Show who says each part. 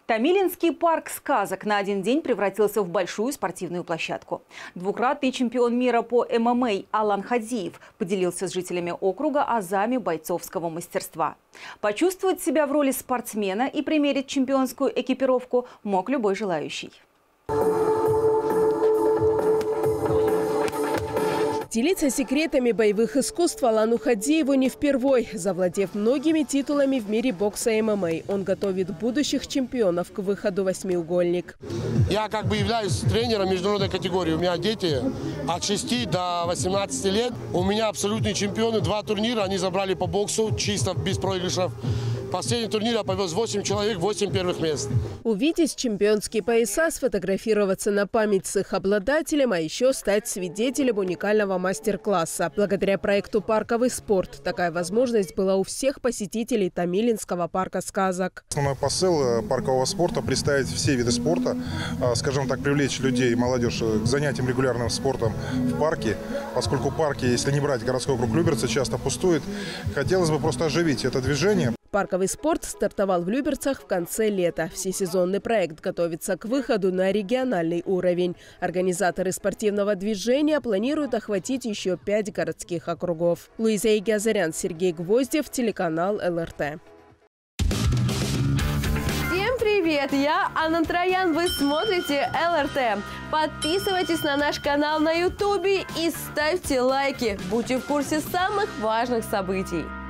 Speaker 1: Томилинский парк сказок на один день превратился в большую спортивную площадку. Двукратный чемпион мира по ММА Алан Хадзиев поделился с жителями округа азами бойцовского мастерства. Почувствовать себя в роли спортсмена и примерить чемпионскую экипировку мог любой желающий.
Speaker 2: Делиться секретами боевых искусств Алану Хадзиеву не впервой. Завладев многими титулами в мире бокса и ММА, он готовит будущих чемпионов к выходу в восьмиугольник.
Speaker 3: Я являюсь тренером международной категории. У меня дети от 6 до 18 лет. У меня абсолютные чемпионы. 2 турнира они забрали по боксу, чисто без проигрышев. Последний турнир я повез 8 человек, 8 первых мест.
Speaker 2: Увидеть чемпионские пояса, сфотографироваться на память с их обладателем, а еще стать свидетелем уникального мастер-класса. Благодаря проекту «Парковый спорт» такая возможность была у всех посетителей Томилинского парка сказок.
Speaker 4: Основной посыл паркового спорта – представить все виды спорта, скажем так, привлечь людей, молодежь к занятиям регулярным спортом в парке. Поскольку парки, если не брать городской округ Люберцы, часто пустуют, хотелось бы просто оживить это движение.
Speaker 2: Парковый спорт стартовал в Люберцах в конце лета. Всесезонный проект готовится к выходу на региональный уровень. Организаторы спортивного движения планируют охватить еще 5 городских округов. Луиза Игиазарян, Сергей Гвоздев, телеканал ЛРТ.
Speaker 5: Всем привет! Я Анна Троян. Вы смотрите ЛРТ. Подписывайтесь на наш канал на YouTube и ставьте лайки. Будьте в курсе самых важных событий.